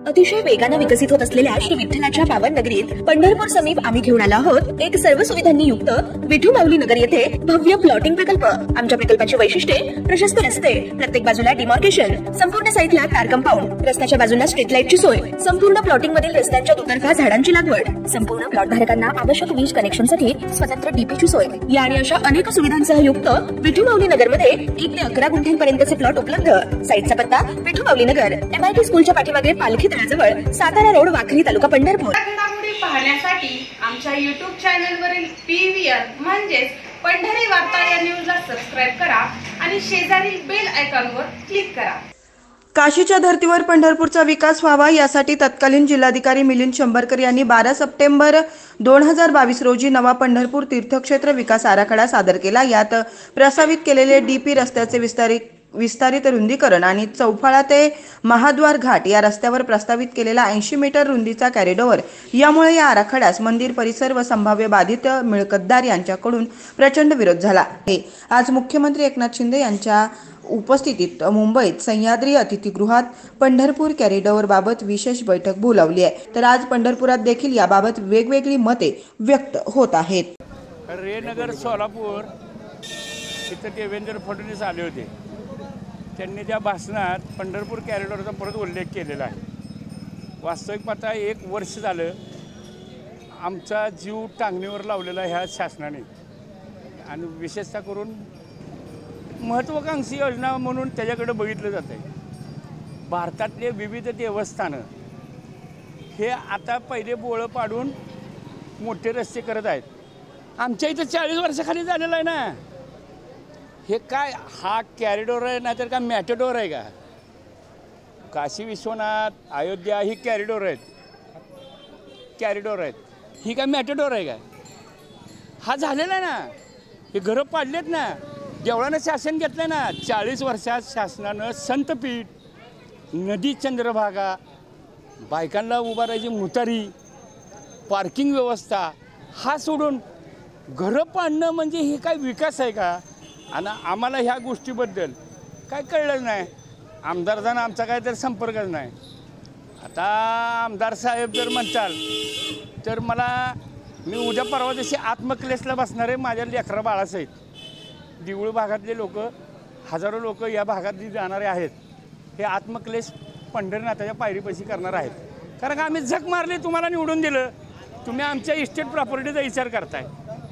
अतिशय वेगाने विकसित होत असलेल्या श्री विठ्ठलाच्या पावन नगरीत पंढरपूर समीप आम्ही घेऊन आलो आहोत एक सर्व सुविधांनी युक्त विठू माऊली नगर येथे भव्य प्लॉटिंग प्रकल्प। आमच्या प्रकल्पाची वैशिष्ट्ये प्रशस्त रस्ते, प्रत्येक बाजूला डिमार्केशन, संपूर्ण साईटला कार कंपाऊंड, रस्त्याच्या बाजूला स्ट्रीट लाईटची सोय, संपूर्ण प्लॉटिंग मधील रस्त्यांच्या दुतर्फा झाडांची लागवड, संपूर्ण प्लॉट धारकांना आवश्यक वीज कनेक्शनसाठी स्वतंत्र डीपीची सोय या आणि अशा अनेक सुविधांसह युक्त विठू माऊली नगर मध्ये 1 ते 11 गुंठ्यांपर्यंतचे प्लॉट उपलब्ध। साईटचा पत्ता विठू माऊली नगर, MIT स्कूलच्या पाठीमागे पालखी तळाजवळ, सातारा रोड, वाखरी तालुका पंढरपूर। घडामोडी पाहण्यासाठी आमच्या YouTube चॅनलवरील PVR म्हणजेच पंढरी वार्ता या न्यूजला सबस्क्राइब करा आणि शेजारील बेल आयकॉनवर क्लिक करा। काशीच्या धर्तीवर पंढरपूरचा विकास व्हावा यासाठी तत्कालीन जिल्हाधिकारी मिलिंद शंभरकर यांनी 12 सप्टेंबर 2022 रोजी नवा पंढरपूर तीर्थक्षेत्र विकास आराखडा सादर केला। यात प्रस्तावित केलेले DP रस्त्याचे विस्तारित रुंदीकरण आणि चौफाळा ते महाद्वार घाट या रस्त्यावर प्रस्तावित केलेला 80 मीटर रुंदीचा कॉरिडॉर, यामुळे या आराखड्यास मंदिर परिसर व संभाव्य बाधित मिळकतदार यांच्याकडून प्रचंड विरोध झाला आहे। आज मुख्यमंत्री एकनाथ शिंदे यांच्या उपस्थितीत मुंबईत सह्याद्री अतिथीगृहात पंढरपूर कॉरिडॉर बाबत विशेष बैठक बोलावली आहे। तर आज पंढरपुरात देखील याबाबत वेगवेगळी मते व्यक्त होत आहेत। रेनगर सोलापूर इथं देवेंद्र फडणवीस आले होते, त्यांनी त्या भाषणात पंढरपूर कॉरिडॉरचा परत उल्लेख केलेला आहे। वास्तविक पाहता 1 वर्ष झालं आमचा जीव टांगणीवर लावलेला ह्या शासनाने, आणि विशेषतः करून महत्त्वाकांक्षी योजना म्हणून त्याच्याकडे बघितलं जातं आहे। भारतातले विविध देवस्थानं हे आता पहिले बोळं पाडून मोठे रस्ते करत आहेत। आमच्या इथं 40 वर्षाखाली झालेलं आहे ना। हे काय हा कॉरिडॉर आहे नाहीतर का मॅटेडोर आहे का? काशी विश्वनाथ, अयोध्या ही कॉरिडॉर आहेत, ही काय मॅटेडोर आहे का? हा झालेला आहे ना, हे घरं पाडलेत ना, देवळानं शासन घेतलं ना। 40 वर्षात शासनानं संतपीठ, नदी, चंद्रभागा, बायकांना उभारायची मुतारी, पार्किंग व्यवस्था, हा सोडून घरं पाडणं म्हणजे हे काय विकास आहे का? आणि आम्हाला ह्या गोष्टीबद्दल काय कळलं नाही। आमदारांना आमचा काय तर संपर्कच नाही। आता आमदार साहेब जर म्हणताल तर मी उद्या परवा दिवशी आत्मक्लेशला बसणार आहे माझ्या लेकरा बाळासहित। देऊळ भागातले लोक, हजारो लोक या भागात जाणारे आहेत, हे आत्मक्लेश पंढरीनाथाच्या पायरीपाशी करणार आहेत। कारण का आम्ही झक मारली, तुम्हाला निवडून दिलं, तुम्ही आमच्या इस्टेट प्रॉपर्टीचा विचार करताय।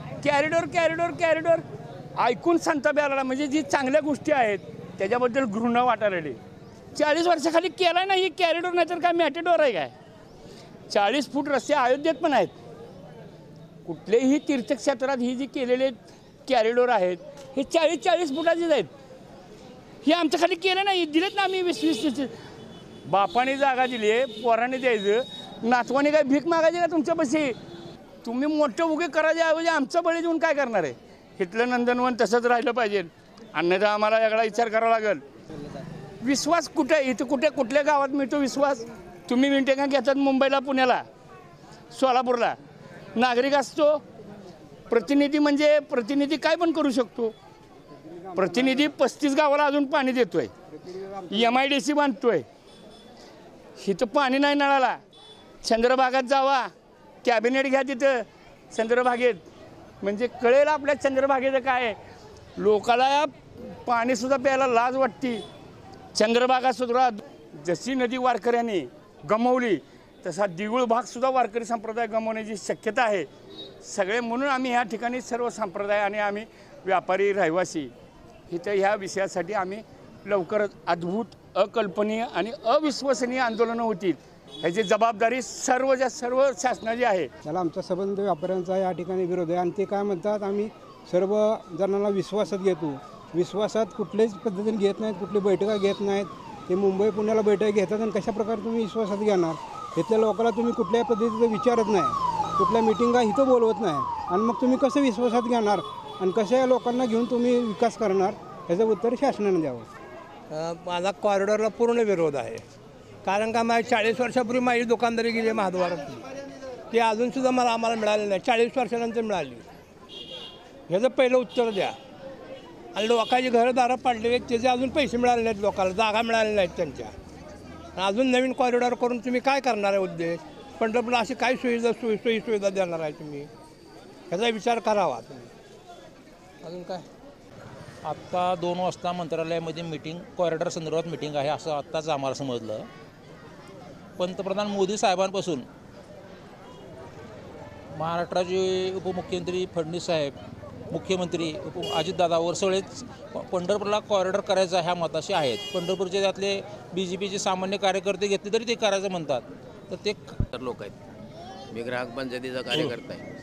कॉरिडॉर ऐकून संताप आला, म्हणजे जी चांगल्या गोष्टी आहेत त्याच्याबद्दल घृणा वाटायला लागली। 40 वर्षाखाली केला नाही कॉरिडॉर, नाही तर काय मॅटेडोर आहे काय? 40 फूट रस्ते अयोध्येत पण आहेत। कुठलेही तीर्थक्षेत्रात ही जी केलेले कॉरिडॉर आहेत हे 40 फुटाचेच आहेत। हे आमच्या खाली केलं नाही, दिलेत ना आम्ही 20 बापाने जागा दिली आहे, पोराने द्यायचं, नातवाने काय भीक मागायची का तुमच्यापाशी? तुम्ही मोठं उगे करायचे ऐवजी आमचं बळी देऊन काय करणार आहे? इथलं नंदनवन तसंच राहिलं पाहिजे, अन्यथा आम्हाला याकडा विचार करावा लागेल। विश्वास कुठे इथं कुठल्या गावात मिळतो विश्वास? तुम्ही मिटिंगा घेतात मुंबईला, पुण्याला, सोलापूरला, नागरिक असतो प्रतिनिधी, म्हणजे प्रतिनिधी काय पण करू शकतो। प्रतिनिधी 35 गावाला अजून पाणी देतोय, MIDC बांधतोय, इथं पाणी नाही नळाला। चंद्रभागात जावा, कॅबिनेट घ्या तिथं चंद्रभागेत, म्हणजे कळेल आपल्या चंद्रभागेचं काय। लोकाला पाणीसुद्धा प्यायला लाज वाटते। चंद्रभागासुद्धा जशी नदी वारकऱ्यांनी गमावली तसा देऊळ भागसुद्धा वारकरी संप्रदाय गमावण्याची शक्यता आहे। सगळे म्हणून आम्ही ह्या ठिकाणी सर्व संप्रदाय आणि आम्ही व्यापारी, रहिवासी इथं ह्या विषयासाठी आम्ही लवकरच अद्भुत, अकल्पनीय आणि अविश्वसनीय आंदोलनं होतील, ह्याची जबाबदारी सर्व शासनाची आहे। त्याला आमचा संबंध व्यापाऱ्यांचा या ठिकाणी विरोध आहे, आणि ते काय म्हणतात, आम्ही सर्व जणांना विश्वासात घेतो। विश्वासात कुठल्याच पद्धतीने घेत नाहीत, कुठली बैठका घेत नाहीत। ते मुंबई पुण्याला बैठक घेतात, आणि कशा प्रकारे तुम्ही विश्वासात घेणार? इथल्या लोकांना तुम्ही कुठल्याही पद्धतीचं विचारत नाही, कुठल्या मिटिंगा इथं बोलवत नाही, आणि मग तुम्ही कसं विश्वासात घेणार आणि कशा या लोकांना घेऊन तुम्ही विकास करणार? याचं उत्तर शासनाने द्यावं। माझा कॉरिडॉरला पूर्ण विरोध आहे, कारण का माझ्या 40 वर्षापूर्वी माझी दुकानदारी गेली महाद्वारातली, ती अजूनसुद्धा आम्हाला मिळाली नाही, 40 वर्षानंतर मिळाली। ह्याचं पहिलं उत्तर द्या। आणि लोकांची घरदारं पाडलेली आहेत, त्याचे अजून पैसे मिळाले नाहीत, लोकांना जागा मिळाल्या नाहीत त्यांच्या। आणि अजून नवीन कॉरिडॉर करून तुम्ही काय करणार आहे उद्देश? पंढरपूरला अशी काय सोयी सुविधा देणार आहे तुम्ही? ह्याचा विचार करावा तुम्ही. अजून काय? आत्ता 2 वाजता मंत्रालयामध्ये मीटिंग, कॉरिडॉर संदर्भात मीटिंग आहे असं आत्ताच आम्हाला समजलं. पंतप्रधान मोदी साहेबांपासून महाराष्ट्राचे उपमुख्यमंत्री फडणवीस साहेब, मुख्यमंत्री अजितदादावर सगळेच पंढरपूरला कॉरिडॉर करायचा ह्या मताशी आहेत. पंढरपूरचे त्यातले BJPचे सामान्य कार्यकर्ते घेतले तरी ते करायचं म्हणतात. तर ते लोक आहेत. मी ग्राहक पंचायतीचा कार्यकर्ता आहे.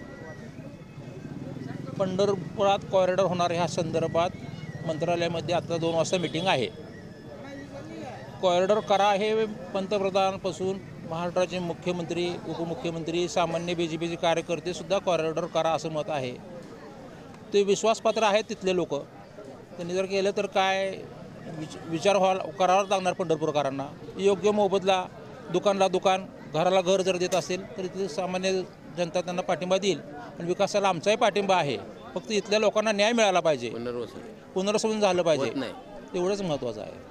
पंढरपुरात कॉरिडॉर होणार ह्या संदर्भात मंत्रालयामध्ये आता 2 वाजता मीटिंग आहे. कॉरिडॉर करा हे पंतप्रधानांपासून महाराष्ट्राचे मुख्यमंत्री, उपमुख्यमंत्री, सामान्य BJPचे कार्यकर्तेसुद्धा कॉरिडॉर करा असं मत आहे. ते विश्वासपात्र आहेत तिथले लोक. त्यांनी जर केलं तर काय विचार करावा लागणार पंढरपूरकरांना. योग्य मोबदला, दुकानला दुकान, घराला घर जर देत असेल तर इथले सामान्य जनता त्यांना पाठिंबा देईल. आणि विकासाला आमचाही पाठिंबा आहे. फक्त इथल्या लोकांना न्याय मिळाला पाहिजे, पुनर्वसन झालं पाहिजे, एवढंच महत्त्वाचं आहे.